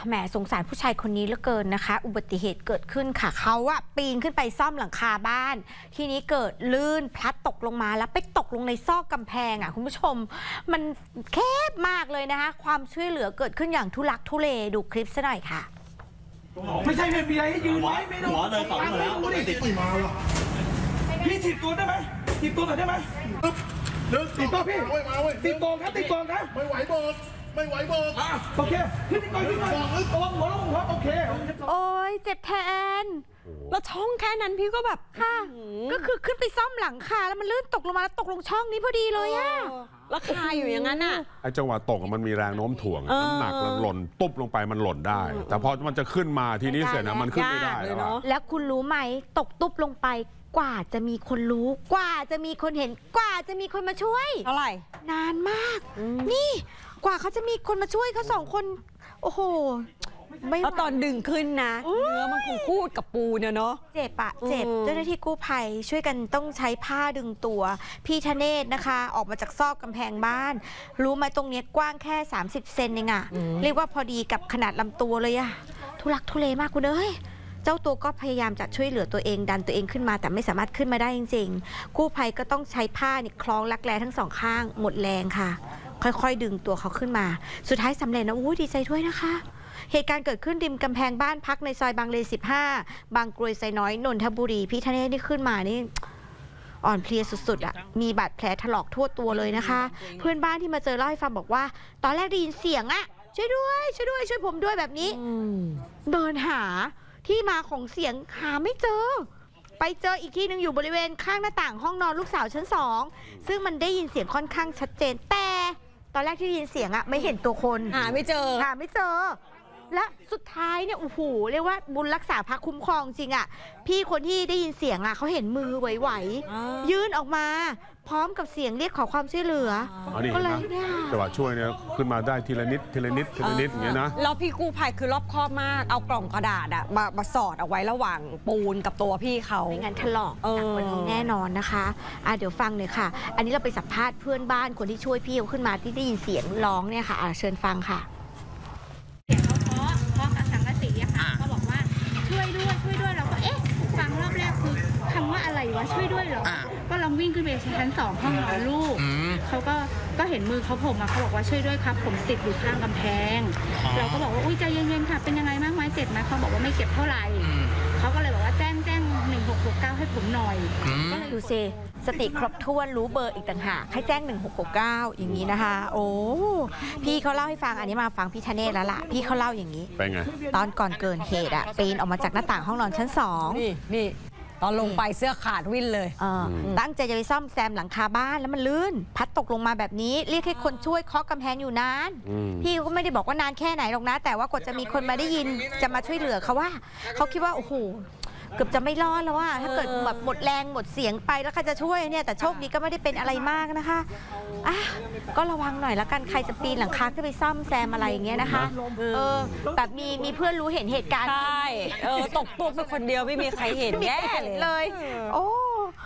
แหมสงสารผู้ชายคนนี้เหลือเกินนะคะ อุบัติเหตุเกิดขึ้นค่ะเขาอะปีนขึ้นไปซ่อมหลังคาบ้านทีนี้เกิดลื่นพลัดตกลงมาแล้วไปตกลงในซอกกำแพงอะคุณผู้ชมมันแคบมากเลยนะคะความช่วยเหลือเกิดขึ้นอย่างทุลักทุเลดูคลิปซะหน่อยค่ะไม่ใช่ไม่มีอะไรให้ยืนไว้ไม่ต้องหัวเลยฝั่งแล้วติดมาว่ะพี่ถีบตัวได้ไหมถีบตัวหน่อยได้ไหมติดตัวพี่ติดกองครับติดกองครับไม่ไหวเบิกโอเคพี่ติดกองพี่ก่อนระวังหัวโอเคโอ้ยเจ็บแทนแล้วช่องแค่นั้นพี่ก็แบบค่ะก็คือขึ้นไปซ่อมหลังคาแล้วมันลื่นตกลงมาแล้วตกลงช่องนี้พอดีเลยอะแล้วคาอยู่อย่างนั้นอะไอ้จังหวะตกมันมีแรงโน้มถ่วงน้ำหนักมันหล่นตุ๊บลงไปมันหล่นได้แต่พอมันจะขึ้นมาทีนี้เสร็จนะมันขึ้นไม่ได้แล้วคุณรู้ไหมตกตุ๊บลงไปกว่าจะมีคนรู้กว่าจะมีคนเห็นกว่าจะมีคนมาช่วยเท่าไหร่นานมากนี่กว่าเขาจะมีคนมาช่วยเขา2 คนโอ้โหไม่ตอนดึงขึ้นนะเนื้อมันคงคูดกับปูเนี่ยเนาะเจ็บอะเจ็บเจ้าหน้าที่กู้ภัยช่วยกันต้องใช้ผ้าดึงตัวพี่ธเนศนะคะออกมาจากซอกกำแพงบ้านรู้ไหมตรงนี้กว้างแค่30 เซนเองอะเรียกว่าพอดีกับขนาดลำตัวเลยอะทุลักทุเลมากคุณเอ้ยเจ้าตัวก็พยายามจะช่วยเหลือตัวเองดันตัวเองขึ้นมาแต่ไม่สามารถขึ้นมาได้จริงๆกู้ภัยก็ต้องใช้ผ้าเนี่ยคล้องรักแร้ทั้ง2 ข้างหมดแรงค่ะค่อยๆดึงตัวเขาขึ้นมาสุดท้ายสำเร็จนะดีใจด้วยนะคะเหตุการณ์เกิดขึ้นริมกำแพงบ้านพักในซอยบางเลน15บางกรวยไซน้อยนนทบุรีพี่ธเนศนี่ขึ้นมานี่อ่อนเพลียสุดๆอ่ะมีบาดแผลถลอกทั่วตัวเลยนะคะเพื่อนบ้านที่มาเจอเล่าให้ฟังบอกว่าตอนแรกได้ยินเสียงอ่ะช่วยด้วยช่วยผมด้วยแบบนี้เดินหาที่มาของเสียงหาไม่เจอไปเจออีกที่หนึ่งอยู่บริเวณข้างหน้าต่างห้องนอนลูกสาวชั้น2ซึ่งมันได้ยินเสียงค่อนข้างชัดเจนแต่ตอนแรกที่ได้ยินเสียงอะไม่เห็นตัวคนหาไม่เจอและสุดท้ายเนี่ยโอ้โหเรียกว่าบุญรักษาพระคุ้มครองจริงอะพี่คนที่ได้ยินเสียงอะเขาเห็นมือไหวๆยื่นออกมาพร้อมกับเสียงเรียกขอความช่วยเหลือก็เลยจังหวะช่วยเนี่ยขึ้นมาได้ทีละนิดอย่างเงี้ยนะแล้วพี่กู้ภัยคือรอบคอบมากเอากล่องกระดาษอะมาสอดเอาไว้ระหว่างปูนกับตัวพี่เขาไม่งั้นถลอกหนักกว่านี้แน่นอนนะคะเดี๋ยวฟังเลยค่ะอันนี้เราไปสัมภาษณ์เพื่อนบ้านคนที่ช่วยพี่เขาขึ้นมาที่ได้ยินเสียงร้องเนี่ยค่ะเชิญฟังค่ะเสียงเขาเคาะกับสังกะสีอะค่ะเขาบอกว่าช่วยด้วยเราก็ฟังรอบแรกคือคำว่าอะไรวะช่วยด้วยเหรอก็ลองวิ่งขึ้นไปชั้น2ห้องนอนลูกเขาก็เห็นมือเขาผมเขาบอกว่าช่วยด้วยครับผมติดอยู่ข้างกำแพงเราก็บอกว่าอุ้ยใจเย็นๆค่ะเป็นยังไงมากไหมเจ็บไหมเขาบอกว่าไม่เจ็บเท่าไหร่เขาก็เลยบอกว่าแจ้ง1669ให้ผมหน่อยก็เลยดูซิสติครบถ้วนรู้เบอร์อีกต่างหากให้แจ้ง1669อย่างนี้นะคะโอ้พี่เขาเล่าให้ฟังอันนี้มาฟังพี่ธเนศแล้วล่ะพี่เขาเล่าอย่างนี้เป็นไงตอนก่อนเกิดเหตุปีนออกมาจากหน้าต่างห้องนอนชั้น2 นี่ตอนลงไปเสื้อขาดวิ่นเลยตั้งใจจะไปซ่อมแซมหลังคาบ้านแล้วมันลื่นพัดตกลงมาแบบนี้เรียกให้คนช่วยเคาะกำแพงอยู่นานพี่ก็ไม่ได้บอกว่านานแค่ไหนหรอกนะแต่ว่ากว่าจะมีคนมาได้ยินจะมาช่วยเหลือเขาว่าเขาคิดว่าโอ้โหเกือบจะไม่รอดแล้วว่าถ้าเกิดแบบหมดแรงหมดเสียงไปแล้วใครจะช่วยเนี่ยแต่โชคดีก็ไม่ได้เป็นอะไรมากนะคะก็ระวังหน่อยละกันใครจะปีนหลังคาขึ้นไปซ่อมแซมอะไรอย่างเงี้ยนะคะแบบมีเพื่อนรู้เห็นเหตุการณ์ใช่ตกตัวเป็นคนเดียวไม่มีใครเห็นแย่เลยโอ้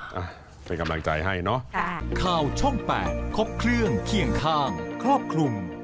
เป็นกำลังใจให้เนาะข่าวช่อง 8 ครบเครื่องเคียงข้างครอบคลุม